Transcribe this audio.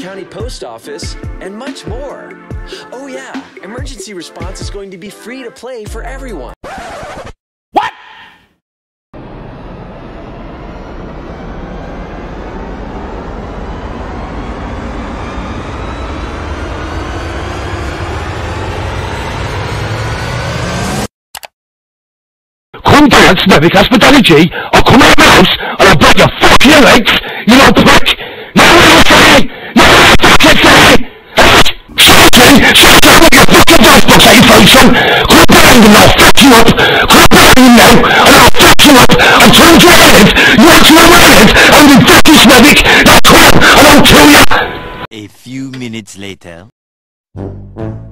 County Post Office, and much more. Oh yeah, Emergency Response is going to be free to play for everyone. What? Come down to Smethwick Hospitality, I'll come out of the house and I'll break your fucking legs, you little prick! Now what do you say? Now what do you fucking say? Shut up with your fucking dust box at your face on! Come down and I'll fuck you up! Come down now and I'll fuck you up! And turn to my head, you want to know my head, and in fucking Smethwick, now come on and I'll kill you! A few minutes later.